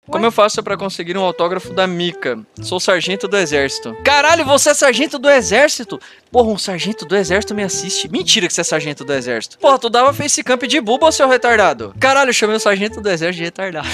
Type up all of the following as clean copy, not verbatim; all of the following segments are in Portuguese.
Como eu faço pra conseguir um autógrafo da Mika? Sou sargento do exército. Caralho, você é sargento do exército? Porra, um sargento do exército me assiste. Mentira que você é sargento do exército. Porra, tu dava facecamp de buba, seu retardado? Caralho, eu chamei o sargento do exército de retardado.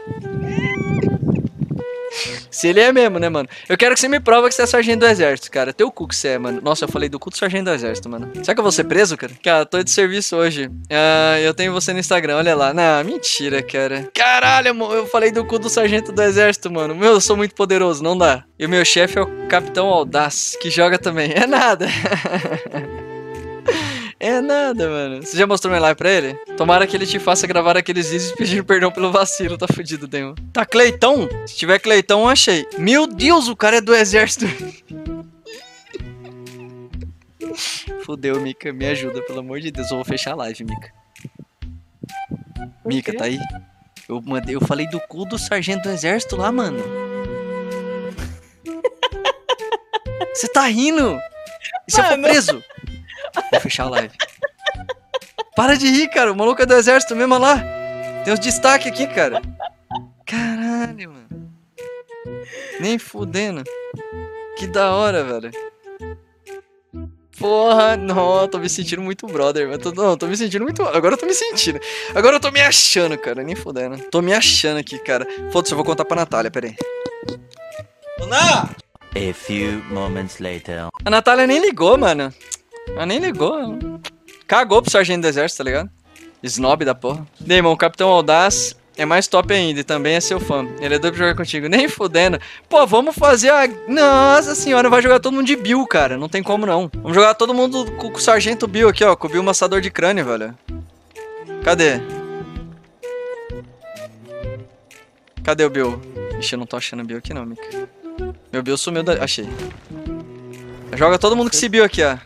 Se ele é mesmo, né, mano? Eu quero que você me prova que você é sargento do exército, cara. Teu cu que você é, mano. Nossa, eu falei do cu do sargento do exército, mano. Será que eu vou ser preso, cara? Cara, tô de serviço hoje. Eu tenho você no Instagram, olha lá. Não, mentira, cara. Caralho, eu falei do cu do sargento do exército, mano. Meu, eu sou muito poderoso, não dá. E o meu chefe é o Capitão Audaz, que joga também. É nada. É nada, mano. Você já mostrou meu live pra ele? Tomara que ele te faça gravar aqueles vídeos pedindo perdão pelo vacilo. Tá fudido, Demon. Tá, Cleitão? Se tiver Cleitão, eu achei. Meu Deus, o cara é do exército. Fudeu, Mika. Me ajuda, pelo amor de Deus. Eu vou fechar a live, Mika. Mika, tá aí? Eu falei do cu do sargento do exército lá, mano. Você tá rindo? E se eu for preso? Vou fechar a live. Para de rir, cara. O maluco é do exército mesmo, olha lá. Tem uns destaques aqui, cara. Caralho, mano. Nem fudendo. Que da hora, velho. Porra, não, tô me sentindo muito brother. Não, tô me sentindo muito... Agora eu tô me sentindo. Agora eu tô me achando, cara. Nem fudendo. Tô me achando aqui, cara. Foda-se, eu vou contar pra Natália, pera aí. Ana! A few moments later. A Natália nem ligou, mano. Ela nem ligou. Cagou pro sargento do exército, tá ligado? Snob da porra. Damon, o Capitão Audaz é mais top ainda e também é seu fã. Ele é doido pra jogar contigo. Nem fudendo. Pô, vamos fazer a... Nossa senhora, vai jogar todo mundo de Bill, cara. Não tem como não. Vamos jogar todo mundo com o sargento Bill aqui, ó. Com o Bill Massador de crânio, velho. Cadê? Cadê o Bill? Ixi, eu não tô achando o Bill aqui não, Mika. Meu Bill sumiu da... Achei. Joga todo mundo que se Bill aqui, ó.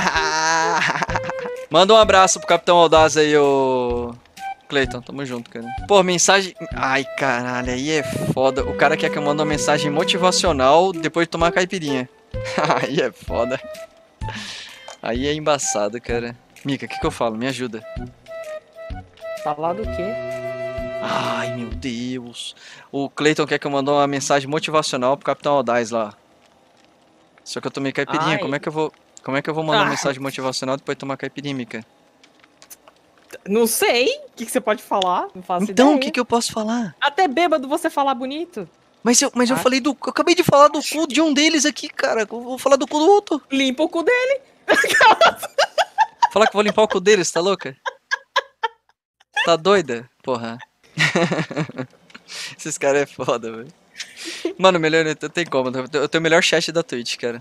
Manda um abraço pro Capitão Audaz aí, ô... Cleiton, tamo junto, cara. Pô, mensagem... Ai, caralho, aí é foda. O cara quer que eu mande uma mensagem motivacional depois de tomar caipirinha. Aí é foda. Aí é embaçado, cara. Mika, o que eu falo? Me ajuda. Falar do quê? Ai, meu Deus. O Cleiton quer que eu mande uma mensagem motivacional pro Capitão Audaz lá. Só que eu tomei caipirinha, Ai. como é que eu vou mandar uma mensagem motivacional depois de tomar caipirinha, Mika? Não sei. O que você pode falar? Não faço Então, ideia. o que eu posso falar? Até bêbado você falar bonito. Mas eu falei do... Eu acabei de falar do cu de um deles aqui, cara. Eu vou falar do cu do outro. Limpa o cu dele. Falar que eu vou limpar o cu deles, tá louca? Tá doida? Porra. Esses caras é foda, velho. Mano, melhor não tem como. Eu tenho o melhor chat da Twitch, cara.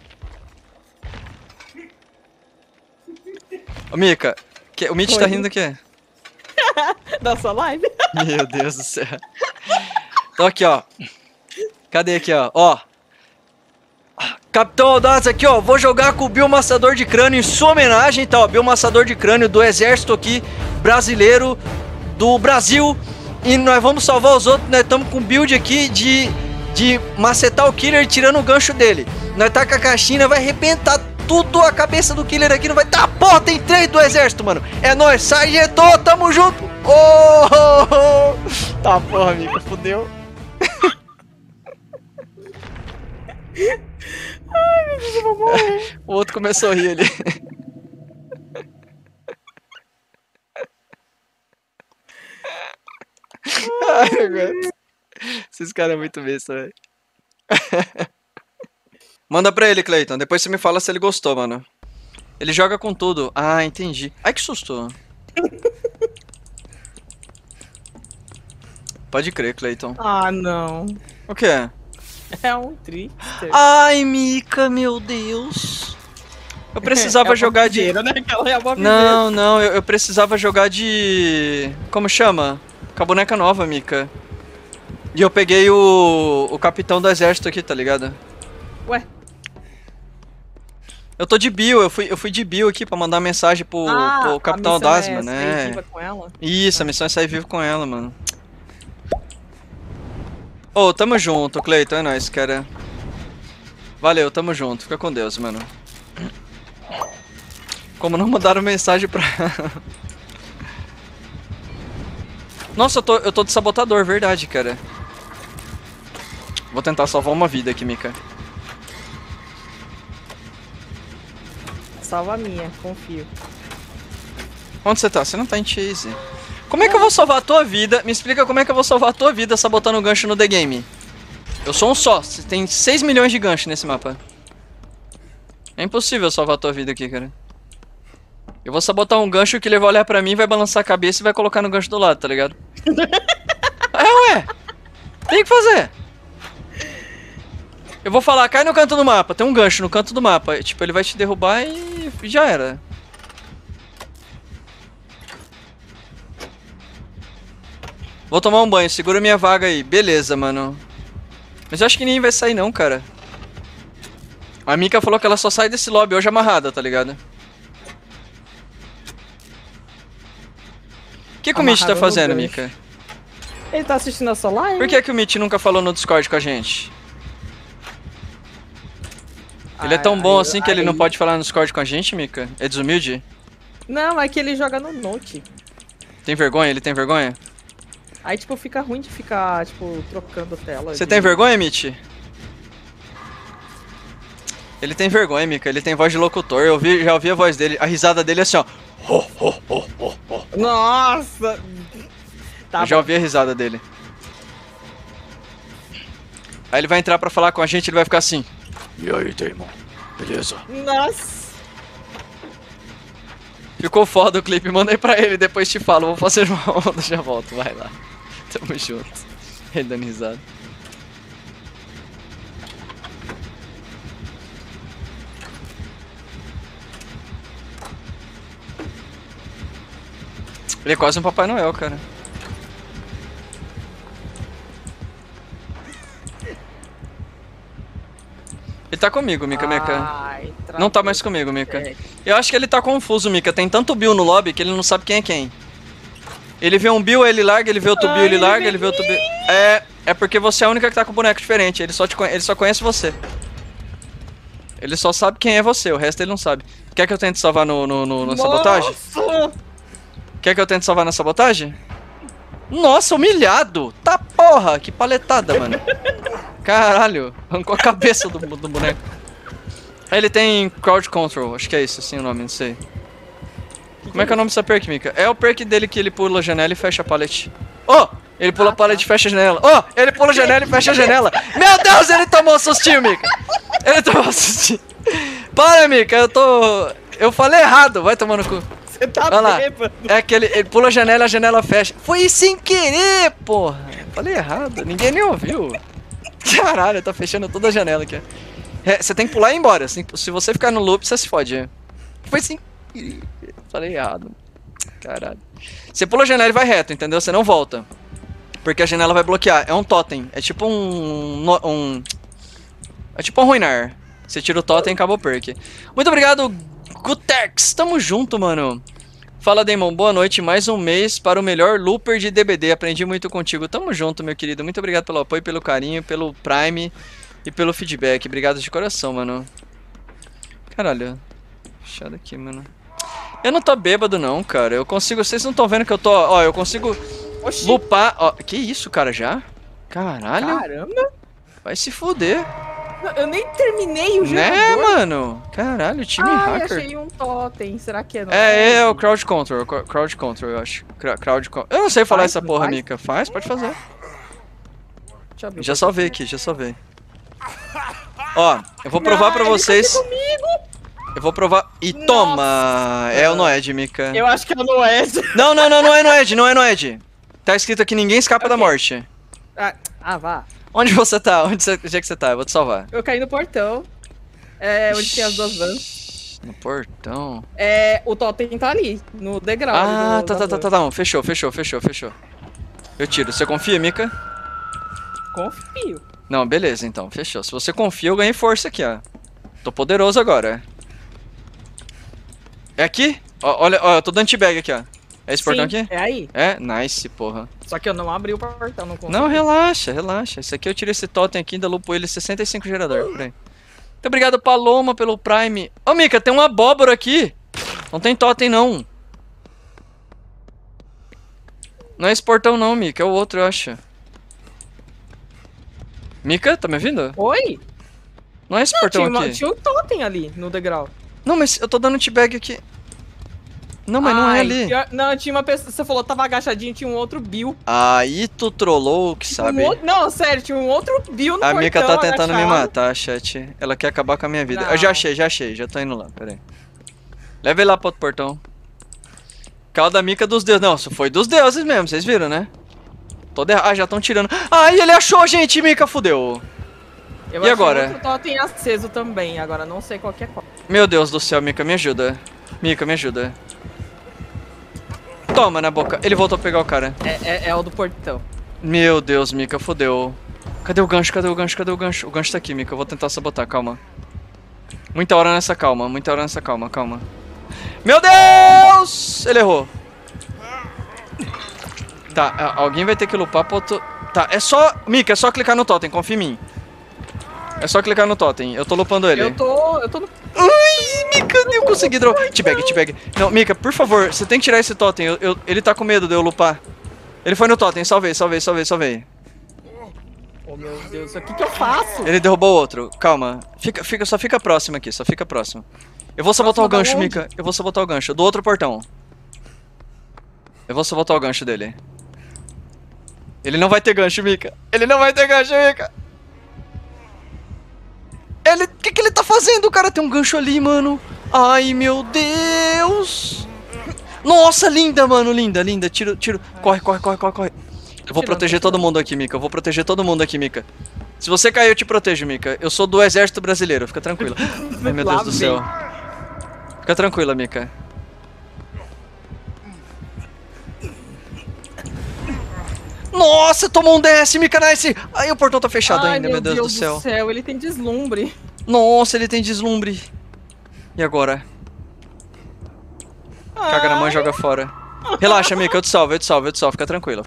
Ô, Mika, o Mitch tá rindo do quê? Da sua live. Meu Deus do céu. Então aqui, ó. Cadê aqui, ó? Ó. Capitão Audaz aqui, ó. Vou jogar com o Bill Massador de crânio em sua homenagem, tá? Ó, Bill Massador de crânio do exército aqui, brasileiro, do Brasil. E nós vamos salvar os outros. Nós estamos com build aqui de macetar o killer tirando o gancho dele. Nós tá com a caixinha, vai arrebentar tudo a cabeça do killer aqui. Não vai... Tá, porra, tem 3 do exército, mano. É nóis, sargento, tamo junto. Oh! Tá, porra, amigo, fudeu. Ai, meu Deus, eu vou morrer. O outro começou a rir ali. Ai, eu aguento. Esses caras é muito besta, velho. Manda pra ele, Cleiton. Depois você me fala se ele gostou, mano. Ele joga com tudo. Ah, entendi. Ai, que susto. Pode crer, Cleiton. Ah, não. O que é? É um trickster. Ai, Mika, meu Deus. Eu precisava jogar de... Né? Aquela é uma Não, eu precisava jogar de... Como chama? Com a boneca nova, Mika. E eu peguei o capitão do exército aqui, tá ligado? Ué? Eu tô de Bill, eu fui de Bill aqui pra mandar mensagem pro Capitão Audaz, mano. É viva com ela? Isso, a missão é sair vivo com ela, mano. Ô, tamo junto, Cleiton, é nóis, cara. Valeu, tamo junto, fica com Deus, mano. Como não mandaram mensagem pra... Nossa, eu tô de sabotador, verdade, cara. Vou tentar salvar uma vida aqui, Mika. Salva a minha, confio. Onde você tá? Você não tá em chase. Como é que eu vou salvar a tua vida? Me explica como é que eu vou salvar a tua vida sabotando o gancho no The Game. Eu sou um só. Você tem 6 milhões de ganchos nesse mapa. É impossível salvar a tua vida aqui, cara. Eu vou sabotar um gancho que ele vai olhar pra mim, vai balançar a cabeça e vai colocar no gancho do lado, tá ligado? Ué. Tem que fazer. Eu vou falar, cai no canto do mapa. Tem um gancho no canto do mapa. Tipo, ele vai te derrubar e já era. Vou tomar um banho, segura minha vaga aí. Beleza, mano. Mas eu acho que ninguém vai sair não, cara. A Mika falou que ela só sai desse lobby hoje amarrada, tá ligado? O que o Mitch tá fazendo, Mika? Ele tá assistindo a sua live? Por que o Mitch nunca falou no Discord com a gente? Ele é tão bom assim que ele não pode falar no Discord com a gente, Mika? É desumilde? Não, é que ele joga no Note. Tem vergonha? Ele tem vergonha? Aí, tipo, fica ruim de ficar, tipo, trocando tela. Você tem vergonha, Mitch? Ele tem vergonha, Mika. Ele tem voz de locutor. Eu já ouvi a voz dele. A risada dele é assim, ó. Nossa! Tá Eu já ouvi a risada dele. Aí ele vai entrar pra falar com a gente, ele vai ficar assim. E aí, Damon? Beleza? Nossa! Ficou foda o clipe, manda aí pra ele, depois te falo. Vou fazer uma onda, já volto, vai lá. Tamo junto. Ele dando risada. Ele é quase um Papai Noel, cara. Ele tá comigo, Mika. Não tá mais comigo, Mika. Eu acho que ele tá confuso, Mika. Tem tanto Bill no lobby que ele não sabe quem é quem. Ele vê um Bill, ele larga, ele vê outro Bill, ele larga, ele vê outro Bill. É porque você é a única que tá com o boneco diferente. Ele só conhece você. Ele só sabe quem é você, o resto ele não sabe. Quer que eu tente salvar na sabotagem? Quer que eu tente salvar na sabotagem? Nossa, humilhado! Tá porra, que paletada, mano. Caralho, arrancou a cabeça do boneco. Aí ele tem Crowd Control, acho que é isso assim o nome, não sei. Como é que é o nome dessa perk, Mika? É o perk dele que ele pula a janela e fecha a pallet. Oh! Ele pula a pallet e fecha a janela. Oh! Ele pula a janela e fecha a janela. Meu Deus, ele tomou um sustinho, Mika. Ele tomou um sustinho. Para, Mika, eu falei errado, vai tomar no cu. Você tá bêbado. É que ele pula a janela fecha. Foi sem querer, porra. Falei errado, ninguém nem ouviu. Caralho, tá fechando toda a janela aqui. Você tem que pular e ir embora. Se você ficar no loop, você se fode. Foi sem querer. Falei errado. Caralho. Você pula a janela e vai reto, entendeu? Você não volta. Porque a janela vai bloquear. É um totem. É tipo é tipo um ruinar. Você tira o totem e acabou o perk. Muito obrigado, Gutex. Tamo junto, mano. Fala, Damon. Boa noite. Mais um mês para o melhor looper de DBD. Aprendi muito contigo. Tamo junto, meu querido. Muito obrigado pelo apoio, pelo carinho, pelo Prime e pelo feedback. Obrigado de coração, mano. Caralho. Fechado aqui, mano. Eu não tô bêbado, não, cara. Eu consigo... Vocês não estão vendo que eu tô... Ó, eu consigo lupar... Ó, que isso, cara, já? Caralho. Caramba. Vai se fuder. Eu nem terminei o jogo. Né, mano? Caralho, time hacker. Achei um totem. Será que é? É o Crowd Control. Crowd Control, eu acho. Crowd Control. Eu não sei falar essa porra, Mika. Faz? Pode fazer. Deixa eu abrir. Já salvei aqui, já salvei. Ó, eu vou provar pra vocês... Eu vou provar... E toma! É o Noed, Mika. Eu acho que é o Noed. Não é Noed, não é Noed. Tá escrito aqui, ninguém escapa da morte. Vá. Onde você tá? Onde é que você tá? Eu vou te salvar. Eu caí no portão. Onde tem as duas vans. No portão? O totem tá ali, no degrau. Tá. Fechou. Eu tiro. Você confia, Mika? Confio. Não, beleza, então. Fechou. Se você confia, eu ganhei força aqui, ó. Tô poderoso agora. É aqui? Olha, eu tô dando t-bag aqui, ó. É esse portão aqui? É aí. É? Nice, porra. Só que eu não abri o portão, não consigo. Não, relaxa. Esse aqui eu tirei esse totem aqui, ainda lupo ele 65 gerador, por aí. Muito obrigado, Paloma, pelo Prime. Ô, Mika, tem uma abóbora aqui. Não tem totem, não. Não é esse portão, não, Mika. É o outro, eu acho. Mika, tá me ouvindo? Oi? Não é esse Não, portão tinha, aqui. tinha um totem ali no degrau. Não, mas eu tô dando t-bag aqui. Não, mas não é Ai, ali. Não, tinha uma pessoa. Você falou, tava agachadinho, tinha um outro Bill. Aí tu trollou, que sabe. Não, sério, tinha um outro Bill no A portão. Mika tá tentando me agachado. matar, chat. Ela quer acabar com a minha vida. Não. Eu já achei, já tô indo lá, pera aí. Leva ele lá pro outro portão. Cala da Mika dos deuses. Não, isso foi dos deuses mesmo, vocês viram, né? Ah, já estão tirando. Ai, ele achou, gente, Mika, fudeu. Eu E achei agora? outro totem aceso também, agora não sei qual que é qual. Meu Deus do céu, Mika, me ajuda. Mika, me ajuda. Toma na boca. Ele voltou a pegar o cara. É o do portão. Meu Deus, Mika, fodeu. Cadê o gancho? Cadê o gancho? Cadê o gancho? O gancho tá aqui, Mika. Eu vou tentar sabotar, calma. Muita hora nessa calma, muita hora nessa calma, calma. Meu Deus! Ele errou. Tá, alguém vai ter que lupar pro outro... Tá, é só... Mika, é só clicar no totem, confia em mim. É só clicar no totem, eu tô lupando ele. Eu tô no... Ai, Mika, eu consegui dropar. T-bag. Não, Mika, por favor, você tem que tirar esse totem. Ele tá com medo de eu lupar. Ele foi no totem, salvei. Oh, meu Deus, o que eu faço? Ele derrubou o outro, calma. Só fica próximo aqui, só fica próximo. Eu vou sabotar o gancho, Mika. Eu vou sabotar o gancho, do outro portão. Eu vou sabotar o gancho dele. Ele não vai ter gancho, Mika. Ele não vai ter gancho, Mika. O que ele tá fazendo? O cara tem um gancho ali, mano. Ai, meu Deus. Nossa, linda, mano, linda. Tiro. Corre. Eu vou proteger todo mundo aqui, Mika. Se você cair, eu te protejo, Mika. Eu sou do exército brasileiro, fica tranquila. Ai, meu Deus do céu. Fica tranquila, Mika. Nossa, tomou um DS, Mika Nice. Ai, o portão tá fechado ainda, meu Deus do céu. Ele tem deslumbre. Nossa, ele tem deslumbre. E agora? Caga na mão e joga fora. Relaxa, Mika, eu te salvo. Fica tranquila.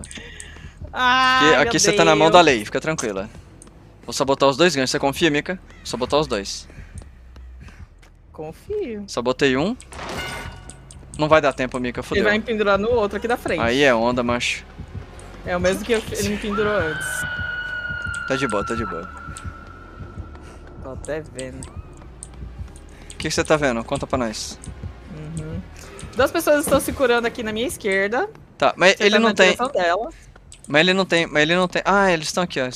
Aqui você tá na mão da lei, fica tranquila. Vou sabotar os dois ganchos, você confia, Mika? Vou sabotar os dois. Confio. Sabotei um. Não vai dar tempo, Mika, fodeu. Ele vai me pendurar no outro aqui da frente. Aí é onda, macho. É o mesmo que ele me pendurou antes. Tá de boa. Tô até vendo. O que você tá vendo? Conta pra nós. Uhum. Duas pessoas estão se curando aqui na minha esquerda. Tá, mas Você ele tá não na tem... direção dela. Mas ele não tem... Ah, eles estão aqui, ó.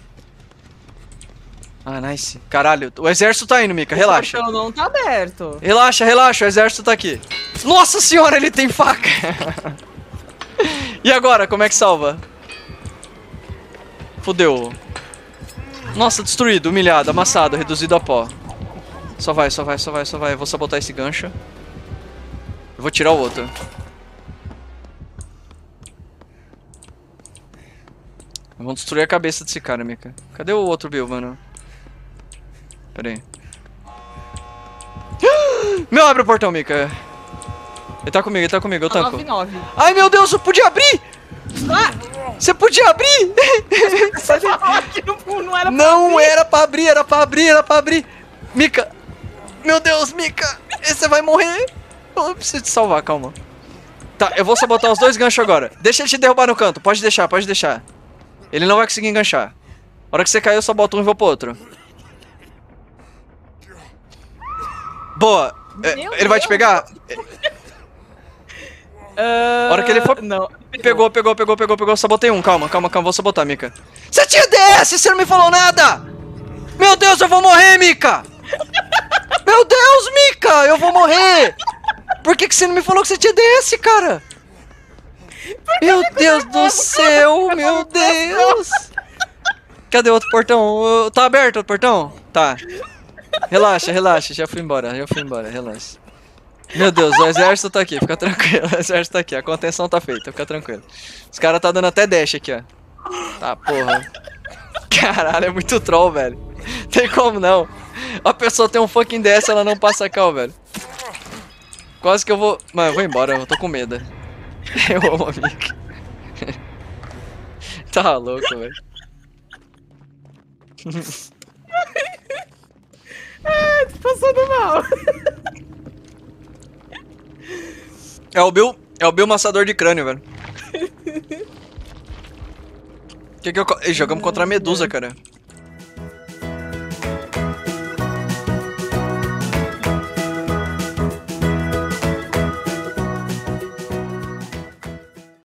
Ah, nice. Caralho, o exército tá indo, Mika, relaxa. O portão não tá aberto. Relaxa, o exército tá aqui. Nossa senhora, ele tem faca. E agora, como é que salva? Fudeu. Nossa, destruído, humilhado, amassado, reduzido a pó. Só vai. Eu vou sabotar esse gancho. Eu vou tirar o outro. Vamos destruir a cabeça desse cara, Mika. Cadê o outro Bill, mano? Pera aí. Meu, abre o portão, Mika. Ele tá comigo, eu tanco. 9-9. Ai, meu Deus, eu podia abrir! Você podia abrir! Não era pra abrir. Era pra abrir. Mika! Meu Deus, Mika! Você vai morrer! Eu preciso te salvar, calma. Tá, eu vou sabotar os dois ganchos agora. Deixa ele te derrubar no canto, pode deixar. Ele não vai conseguir enganchar. A hora que você cair, eu só boto um e vou pro outro. Boa! Ele vai te pegar? A hora que ele for... Não. Pegou. Sabotei um. Calma. Vou sabotar, Mika. Você tinha DS! Você não me falou nada! Meu Deus, eu vou morrer, Mika! Meu Deus, Mika! Eu vou morrer! Por que você não me falou que você tinha DS, cara? Meu Deus do céu! Meu Deus! Cadê o outro portão? Tá aberto o portão? Tá. Relaxa. Já fui embora. Relaxa. Meu Deus, o exército tá aqui, fica tranquilo. O exército tá aqui, a contenção tá feita, fica tranquilo. Os caras tá dando até dash aqui, ó. Tá, porra. Caralho, é muito troll, velho. Tem como não. A pessoa tem um fucking dash, ela não passa cal, velho. Quase que eu vou... Mano, eu vou embora, eu tô com medo. Eu amo a Mika. Tá louco, velho. Tô passando mal. É o Bill Massador de crânio, velho. Ih, jogamos contra a Medusa, cara.